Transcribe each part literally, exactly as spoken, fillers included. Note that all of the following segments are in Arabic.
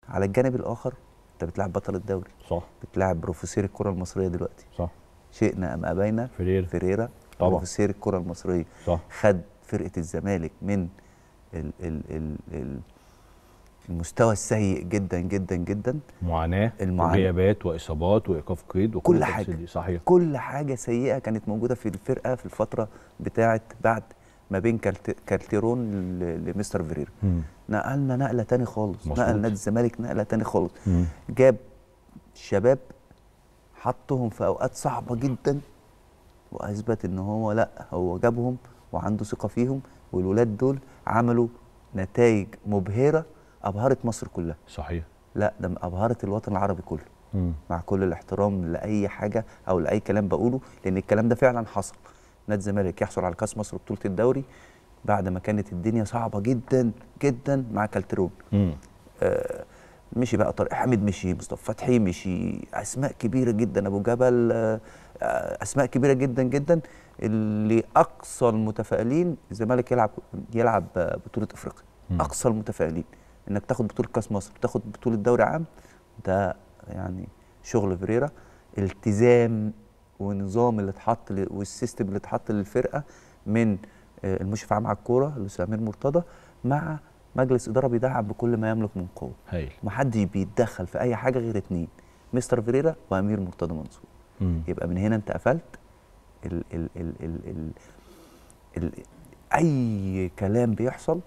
على الجانب الاخر انت بتلعب بطل الدوري، صح، بتلعب بروفيسير الكره المصريه دلوقتي، صح، شئنا ام ابينا فريرا فيريرا طبعا، بروفيسير الكره المصريه، صح، خد فرقه الزمالك من ال ال ال ال المستوى السيء جدا جدا جدا، معاناه المعاناه، وغيابات واصابات وايقاف قيد وكل كل التفاصيل حاجه دي. صحيح، كل حاجه سيئه كانت موجوده في الفرقه في الفتره بتاعه بعد ما بين كالت- كالتيرون ل- لمستر فيريرا. مم. نقلنا نقله تاني خالص، مظبوط. نقل نادي الزمالك نقله تاني خالص، مم. جاب شباب حطهم في اوقات صعبه جدا، واثبت ان هو لا، هو جابهم وعنده ثقه فيهم، والولاد دول عملوا نتائج مبهره ابهرت مصر كلها. صحيح. لا ده ابهرت الوطن العربي كله. مم. مع كل الاحترام لاي حاجه او لاي كلام بقوله، لان الكلام ده فعلا حصل. نادي الزمالك يحصل على كاس مصر بطوله الدوري بعد ما كانت الدنيا صعبه جدا جدا مع كالترون. مم. آه مشي بقى طارق حامد، مشي مصطفى فتحي، مشي اسماء كبيره جدا، ابو جبل، آه اسماء كبيره جدا جدا، اللي اقصى المتفائلين الزمالك يلعب يلعب بطوله افريقيا. مم. اقصى المتفائلين انك تاخد بطوله كاس مصر، تاخد بطوله دوري عام، ده يعني شغل فيريرا، التزام ونظام اللي اتحط والسيستم اللي اتحط للفرقه من آه، المشرف العام على الكوره الاستاذ امير مرتضى، مع مجلس اداره بيدعم بكل ما يملك من قوه. هايل. محدش بيتدخل في اي حاجه غير اتنين، مستر فيريرا وامير مرتضى منصور. مم. يبقى من هنا انت قفلت ال ال ال ال ال ال اي كلام بيحصل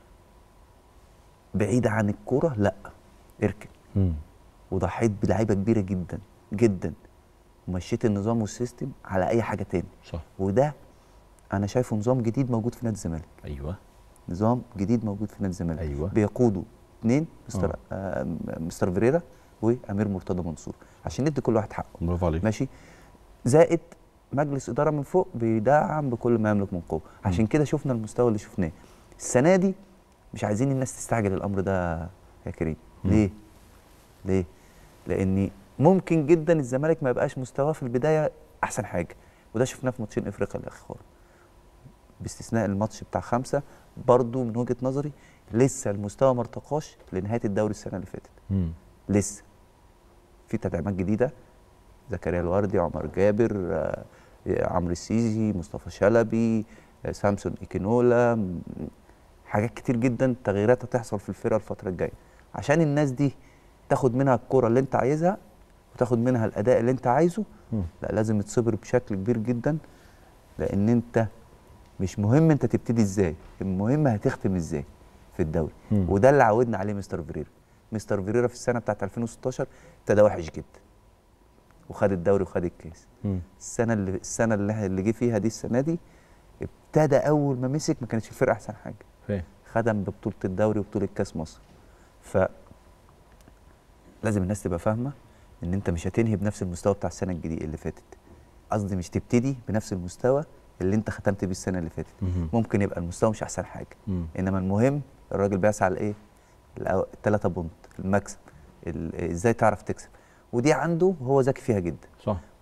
بعيد عن الكوره لا اركن. مم. وضحيت بلعيبه كبيره جدا جدا، ومشيت النظام والسيستم على اي حاجه تاني. صح. وده انا شايفه نظام جديد موجود في نادي الزمالك. ايوه. نظام جديد موجود في نادي الزمالك. ايوه. بيقودوا اثنين، مستر آه. آه مستر فيريرا وامير مرتضى منصور، عشان ندي كل واحد حقه. برافو عليك. ماشي. زائد مجلس اداره من فوق بيدعم بكل ما يملك من قوه. عشان كده شفنا المستوى اللي شفناه السنه دي. مش عايزين الناس تستعجل الامر ده يا كريم. مم. ليه؟ ليه؟ لان ممكن جدا الزمالك ما يبقاش مستواه في البدايه احسن حاجه، وده شفناه في ماتشين افريقيا الاخر، باستثناء الماتش بتاع خمسه. برضو من وجهه نظري لسه المستوى ما ارتقاش لنهايه الدوري السنه اللي فاتت. مم. لسه في تدعيمات جديده، زكريا الوردي، عمر جابر، آه، عمرو السيزي، مصطفى شلبي، آه، سامسون ايكينولا، م- حاجات كتير جدا تغييرات هتحصل في الفرقه الفتره الجايه. عشان الناس دي تاخد منها الكره اللي انت عايزها وتاخد منها الاداء اللي انت عايزه، مم. لا لازم تصبر بشكل كبير جدا، لان انت مش مهم انت تبتدي ازاي، المهم هتختم ازاي في الدوري. مم. وده اللي عودنا عليه مستر فيريرا. مستر فيريرا في السنه بتاعت ألفين وستاشر ابتدى وحش جدا وخد الدوري وخد الكاس. مم. السنه اللي السنه اللي اللي جه فيها دي السنه دي ابتدى اول ما مسك ما كانتش الفرقه احسن حاجه، فاهم. خدم ببطوله الدوري وبطوله كاس مصر. ف لازم الناس تبقى فاهمه ان انت مش هتنهي بنفس المستوى بتاع السنه الجديده اللي فاتت، قصدي مش تبتدي بنفس المستوى اللي انت ختمت بيه السنه اللي فاتت. مم. ممكن يبقى المستوى مش احسن حاجه، مم. انما المهم الراجل بيسعى لايه؟ الثلاثه بونت، المكسب، ال- ازاي تعرف تكسب، ودي عنده هو ذكي فيها جدا. صح.